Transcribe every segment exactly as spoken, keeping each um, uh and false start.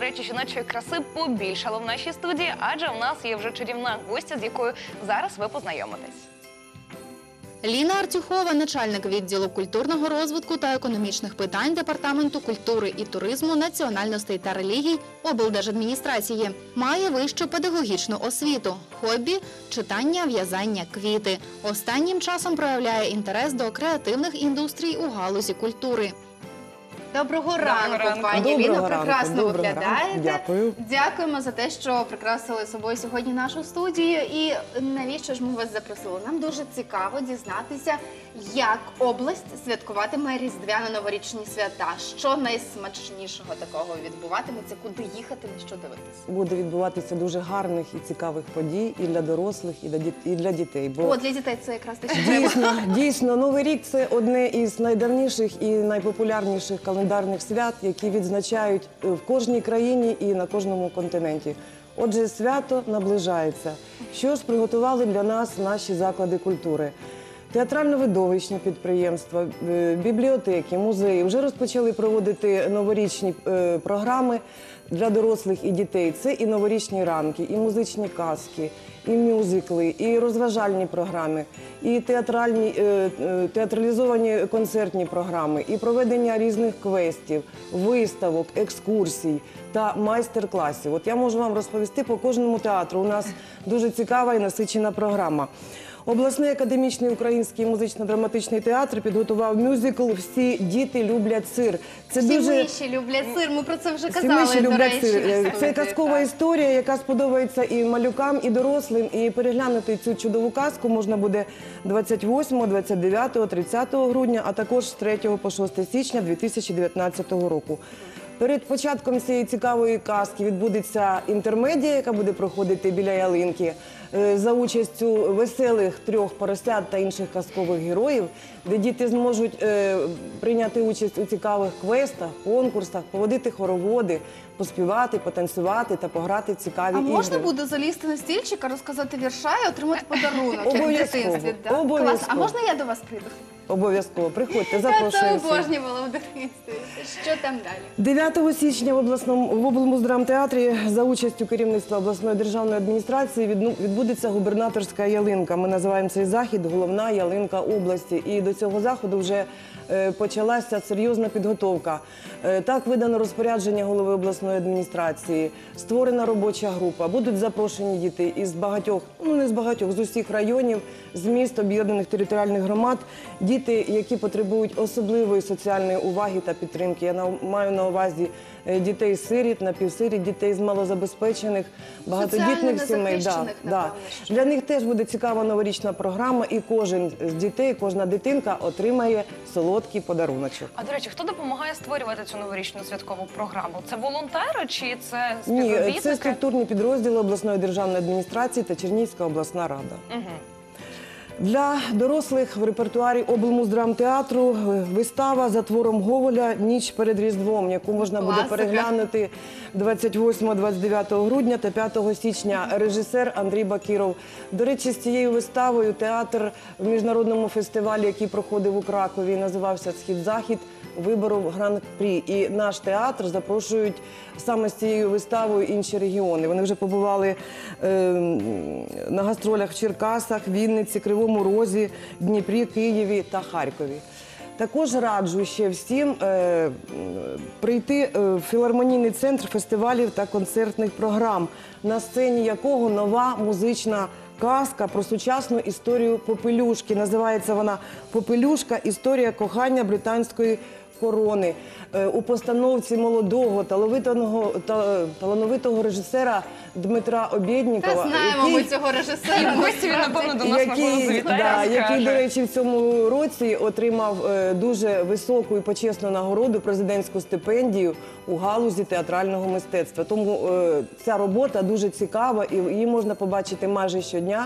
речі, жіночої краси побільшало в нашій студії, адже у нас є вже чарівна гостя, з якою зараз ви познайомитесь. Ліна Артюхова, начальник відділу культурного розвитку та економічних питань Департаменту культури і туризму, національностей та релігій облдержадміністрації. Має вищу педагогічну освіту, хобі – читання, в'язання, квіти. Останнім часом проявляє інтерес до креативних індустрій у галузі культури. Доброго ранку, ранку. пані Ліно. Доброго ранку. Прекрасно Доброго виглядаєте. ранку. Дякую. Дякуємо за те, що прикрасили собою сьогодні нашу студію. І навіщо ж ми вас запросили? Нам дуже цікаво дізнатися, як область святкуватиме різдвяно-новорічні свята. Що найсмачнішого такого відбуватиметься, куди їхати, на що дивитися? Буде відбуватися дуже гарних і цікавих подій і для дорослих, і для, діт... і для дітей. Бо О, для дітей це якраз те, що треба. дійсно, дійсно, Новий рік – це одне із найдавніших і найпопулярніших календарних свят, які відзначають в кожній країні і на кожному континенті. Отже, свято наближається. Що ж приготували для нас наші заклади культури? Театрально-видовищні підприємства, бібліотеки, музеї вже розпочали проводити новорічні програми для дорослих і дітей. Це і новорічні ранки, і музичні казки, і мюзикли, і розважальні програми, і театральні, театралізовані концертні програми, і проведення різних квестів, виставок, екскурсій та майстер-класів. От я можу вам розповісти по кожному театру. У нас дуже цікава і насичена програма. Обласний академічний український музично-драматичний театр підготував мюзикл «Всі діти люблять сир». Це Всі дуже... миші люблять сир, ми про це вже Всі казали, миші до люблять речі. сир. Це казкова Так. історія, яка сподобається і малюкам, і дорослим. І переглянути цю чудову казку можна буде двадцять восьмого, двадцять дев'ятого, тридцятого грудня, а також з третього по шосте січня дві тисячі дев'ятнадцятого року. Перед початком цієї цікавої казки відбудеться інтермедія, яка буде проходити біля ялинки, за участю веселих трьох поросят та інших казкових героїв, де діти зможуть прийняти участь у цікавих квестах, конкурсах, поводити хороводи, поспівати, потанцювати та пограти в цікаві А ігри. можна буде залізти на стільчика, розказати вірша і отримати подарунок, як в Обов'язково, дитинстві? да? обов'язково. Клас. А можна я до вас прийду? Обов'язково. Приходьте, Я це запрошую всіх. обожнювала в дитинстві. Що там далі? дев'ятого січня в обласному в облмуздрамтеатрі за участю керівництва обласної державної адміністрації відбудеться губернаторська ялинка. Ми називаємо цей захід «Головна ялинка області». І до цього заходу вже почалася серйозна підготовка. Так видано розпорядження голови обласної адміністрації, створена робоча група. Будуть запрошені діти із багатьох, ну не з багатьох, з усіх районів, з міст, об'єднаних територіальних громад. Діти, які потребують особливої соціальної уваги та підтримки. Я маю на увазі дітей-сиріт, напівсиріт, дітей з малозабезпечених, багатодітних сімей. Да, да. Для них теж буде цікава новорічна програма, і кожен з дітей, кожна дитинка отримає солодкий подаруночок. А, до речі, хто допомагає створювати цю новорічну святкову програму? Це волонтери чи це співробітники? Ні, це структурні підрозділи обласної державної адміністрації та Чернігівська обласна рада. Угу. Для дорослих в репертуарі облмуздрамтеатру вистава за твором Гоголя «Ніч перед Різдвом», яку можна буде Класика. переглянути двадцять восьмого, двадцять дев'ятого грудня та п'ятого січня. Режисер Андрій Бакіров. До речі, з цією виставою театр в міжнародному фестивалі, який проходив у Кракові, називався «Схід-Захід», виборов гран-прі. І наш театр запрошують саме з цією виставою інші регіони. Вони вже побували е, на гастролях в Черкасах, Вінниці, Кривому Розі, Дніпрі, Києві та Харкові. Також раджу ще всім е, прийти в філармонійний центр фестивалів та концертних програм, на сцені якого нова музична казка про сучасну історію Попелюшки. Називається вона «Попелюшка. Історія кохання британської корони». У постановці молодого, талановитого, талановитого режисера Дмитра Обєднікова. Та знаємо який, ми цього режисера. І в гості він, напевно, до нас можливо який, завітає, да, розкаже. який, до речі, в цьому році отримав е, дуже високу і почесну нагороду, президентську стипендію у галузі театрального мистецтва. Тому е, ця робота дуже цікава, і її можна побачити майже щодня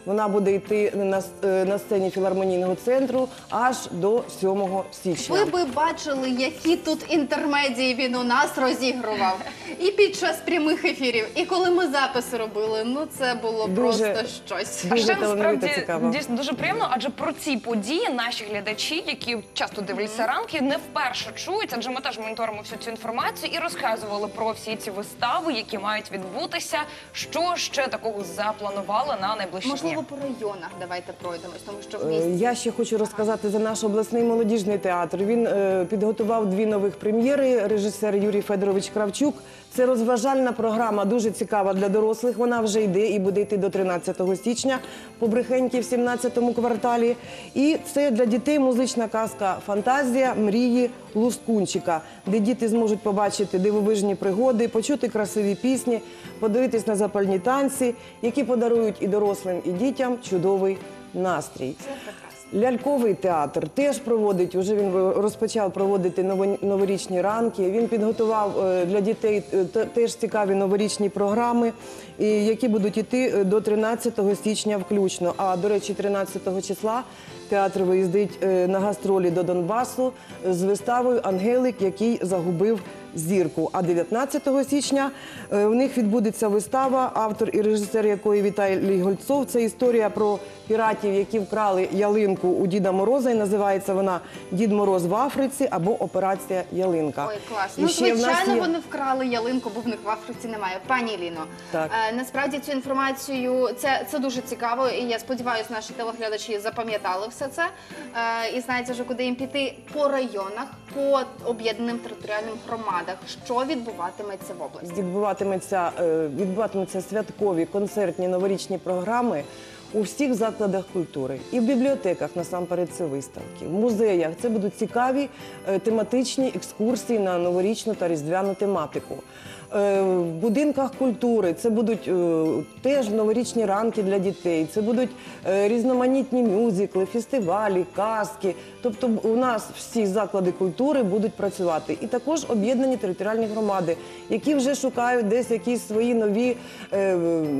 Вона буде йти на, с- е, на сцені філармонійного центру аж до сьомого січня. Ви би бачили, які тут інтермедії він у нас розігрував. І під час прямих ефірів, і коли ми записи робили, ну це було Дуже- просто щось. А Дуже ще талановито, насправді цікаво. дійсно дуже приємно, адже про ці події наші глядачі, які часто дивляться ранки, не вперше чують, адже ми теж моніторимо всю цю інформацію і розказували про всі ці вистави, які мають відбутися. Що ще такого запланували на найближчі Можливо, дні? по районах давайте пройдемось, тому що в Е, місті. Я ще хочу розказати за наш обласний молодіжний театр. Він е, підготував дві нових прем'єри. Режисер Юрій Федорович Кравчук. Це розважальна програма, дуже цікава для дорослих. Вона вже йде і буде йти до тринадцятого січня по Брехеньки в сімнадцятому кварталі. І це для дітей музична казка «Фантазія мрії Лускунчика», де діти зможуть побачити дивовижні пригоди, почути красиві пісні, подивитись на запальні танці, які подарують і дорослим, і дітям чудовий настрій. Це прекрасно. Ляльковий театр теж проводить, уже він розпочав проводити ново- новорічні ранки. Він підготував е, для дітей е, те- теж цікаві новорічні програми, і які будуть йти е, до тринадцятого січня включно. А, до речі, тринадцятого числа театр виїздить е, на гастролі до Донбасу з виставою «Ангелик, який загубив зірку». А дев'ятнадцятого січня е, у них відбудеться вистава, автор і режисер якої Віталій Гольцов. Це історія про піратів, які вкрали ялинку у Діда Мороза, і називається вона «Дід Мороз в Африці» або «Операція Ялинка». Ой, клас. І Ну, ще в нас звичайно, є- вони вкрали ялинку, бо в них в Африці немає. Пані Ліно, Так. е, насправді цю інформацію, це, це дуже цікаво, і я сподіваюся, наші телеглядачі запам'ятали все це. Е, і знаєте вже, куди їм піти по районах, по об'єднаним територіальним громадах. Що відбуватиметься в області? Відбуватиметься, е, відбуватимуться святкові концертні новорічні програми у всіх закладах культури. І в бібліотеках, насамперед, це виставки. В музеях це будуть цікаві е, тематичні екскурсії на новорічну та різдвяну тематику. Е, В будинках культури це будуть е, теж новорічні ранки для дітей, це будуть е, різноманітні мюзикли, фестивалі, казки. Тобто у нас всі заклади культури будуть працювати. І також об'єднані територіальні громади, які вже шукають десь якісь свої нові е,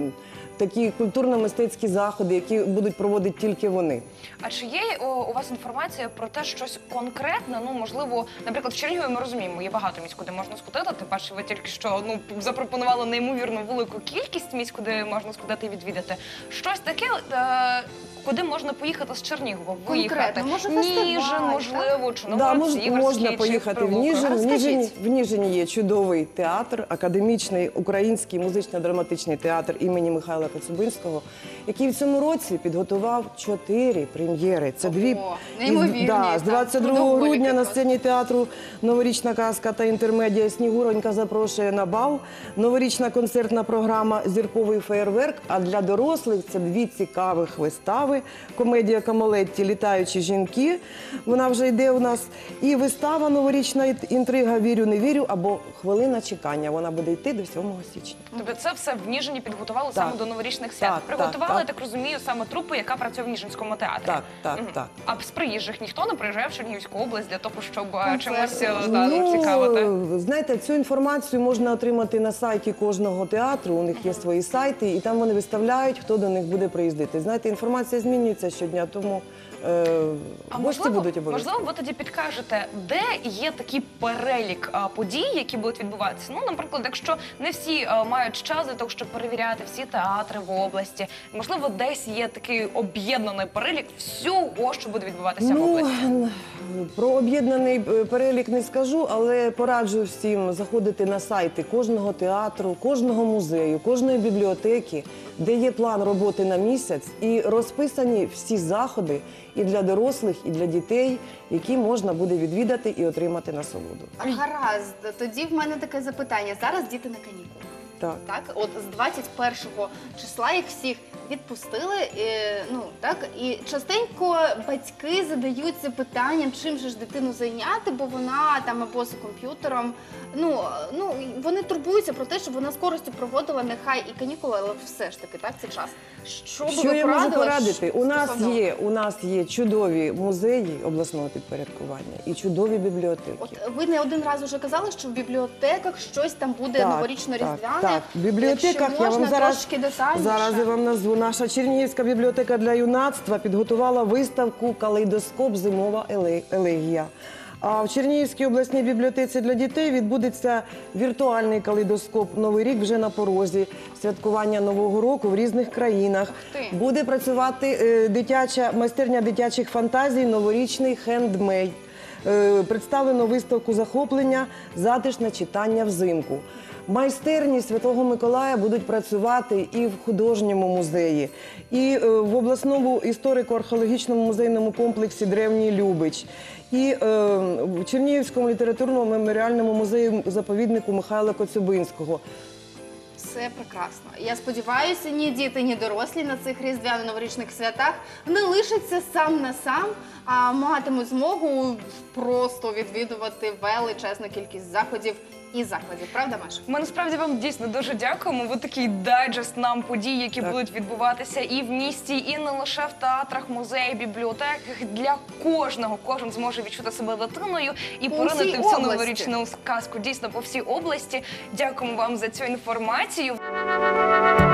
такі культурно-мистецькі заходи, які будуть проводити тільки вони. А чи є о, у вас інформація про те, щось конкретне? Ну, можливо, наприклад, в Чернігові ми розуміємо, є багато місць, куди можна сходити. Тим паче, ви тільки що ну запропонували неймовірно велику кількість місць, куди можна сходити і відвідати. Щось таке, е, куди можна поїхати з Чернігова, виїхати. Конкретно, може, фестиваль, Ніжин, можливо, чи Да, мож- Новоолексіївський, можна чи поїхати в Прилуки. Ніжин. В Розкажіть. Ніжині, в Ніжині є чудовий театр, академічний український музично-драматичний театр імені Михайла Коцюбинського, який в цьому році підготував чотири прем'єри. Це дві Ого, із- неймовірні, да, так, з двадцять другого трудоголіки грудня на просто. сцені театру новорічна казка та інтермедія «Снігуронька запрошує на бал», новорічна концертна програма «Зірковий феєрверк». А для дорослих це дві цікавих вистави. Комедія Камолетті «Літаючі жінки». Вона вже йде у нас. І вистава новорічна інтрига «Вірю, не вірю» або «Хвилина чекання». Вона буде йти до сьомого січня. Тобто це все в Ніжині підготували Так. саме до новорічних свят. Так, Приготували, так, я так розумію, саме трупу, яка працює в Ніжинському театрі. Так, так, Мгм. так. А з приїжджих ніхто не приїжджає в Чернігівську область для того, щоб е, Концерт. чимось е, да, зацікавити? Ну, знаєте, цю інформацію можна отримати на сайті кожного театру. У них є свої сайти, і там вони виставляють, хто до них буде приїздити. Знаєте, інформація змінюється щодня, тому е, А гості можливо, будуть обов'язково. можливо, ви тоді підкажете, де є такий перелік а, подій, які будуть відбуватися? Ну, наприклад, якщо не всі а, мають час для того, щоб перевіряти всі театри в області, можливо, десь є такий об'єднаний перелік всього, що буде відбуватися в Ну, області. про об'єднаний е, перелік не скажу, але пораджу всім заходити на сайти кожного театру, кожного музею, кожної бібліотеки, де є план роботи на місяць і розписані всі заходи і для дорослих, і для дітей, які можна буде відвідати і отримати насолоду. Гаразд, тоді в мене таке запитання. Зараз діти на канікулах. Так. Так, от з двадцять першого числа їх всіх відпустили. е, Ну так, і частенько батьки задаються питанням, чим же ж дитину зайняти, бо вона там або за комп'ютером. Ну ну вони турбуються про те, щоб вона з користю проводила нехай і канікули, але все ж таки так це час. Що би Що ви я можу порадили порадити? У нас стосовно- є у нас є чудові музеї обласного підпорядкування і чудові бібліотеки. От ви не один раз уже казали, що в бібліотеках щось там буде Так, новорічно-різдвяне. Так, в бібліотеках Якщо я вам можна, зараз, трошки детальніше. зараз я вам назву. Наша Чернігівська бібліотека для юнацтва підготувала виставку «Калейдоскоп. Зимова еле- елегія». А в Чернігівській обласній бібліотеці для дітей відбудеться віртуальний калейдоскоп «Новий рік» вже на порозі, святкування Нового року в різних країнах. ти. Буде працювати е, дитяча майстерня дитячих фантазій «Новорічний хендмейд». Е, Представлено виставку захоплення «Затишне читання взимку». Майстерні Святого Миколая будуть працювати і в художньому музеї, і е, в обласному історико-археологічному музейному комплексі «Древній Любич», і е, в Чернігівському літературному меморіальному музеї заповіднику Михайла Коцюбинського. Все прекрасно. Я сподіваюся, ні діти, ні дорослі на цих різдвяно-новорічних святах не лишаться сам на сам, а матимуть змогу просто відвідувати величезну кількість заходів і закладів. Правда, Маша? Ми насправді вам дійсно дуже дякуємо. Ви такий дайджест нам подій, які Так. будуть відбуватися і в місті, і не лише в театрах, музеях, бібліотеках. Для кожного кожен зможе відчути себе дитиною і По поринути всій в цю області. новорічну сказку. Дійсно, по всій області. Дякуємо вам за цю інформацію.